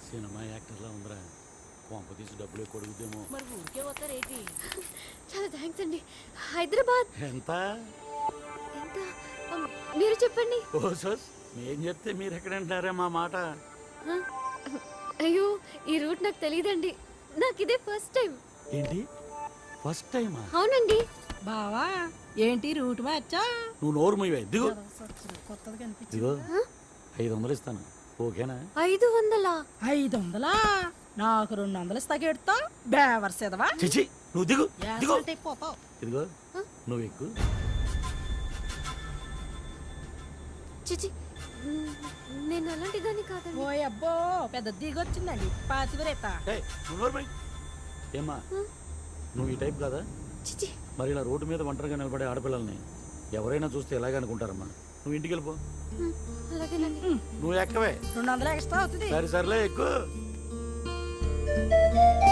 Cinema యాక్టర్లా ఉందిరా. కొంప తీసి డబ్బులు ఎక్కువ అడుగుద్దేమో. మరి ఊరికే వస్తారేంటి? చాలా థ్యాంక్స్ అండి. హైదరాబాద్ ఎంత ఎంత మీరు చెప్పండి. ఓ సోస్ నేను చెప్తే మీరు ఎక్కడంటారే మా మాట. అయ్యో ఈ రూట్ నాకు తెలియదండి. నాకు ఇదే ఫస్ట్ టైం. ఏంటి ఫస్ట్ టైమా? అవునండి. బావా ఏంటి రూట్ మ్యాచా? నువ్వు నోరు మూయవే. దిగు కొత్తది కనిపించింది. దిగో 500 ఇస్తాను, ఓకేనా? 500? 500? నాకు 200 ఇస్తాకెడతా బేవర్స్ ఎదవా. చిచి నువ్వు దిగు దిగు. పోతావు. ఇదిగో నువ్వు ఎక్కు. చిచి నేను అలాంటి దాన్ని కాదండి. ఓ అబ్బో పెద్ద దిగొచ్చిందండి పాతివరేత. ఏమ్మా నువ్వు ఈ టైప్ కాదా? చిచి మరి ఇలా రోడ్డు మీద ఒంటరిగా నిలబడే ఆడపిల్లల్ని ఎవరైనా చూస్తే ఎలాగ అనుకుంటారమ్మా. నువ్వు ఇంటికి వెళ్ళిపో. అలాగేనండి. నువ్వు ఎక్కవే. 200 ఎక్స్ట్రా అవుతుంది. సరే సర్లే ఎక్కువ.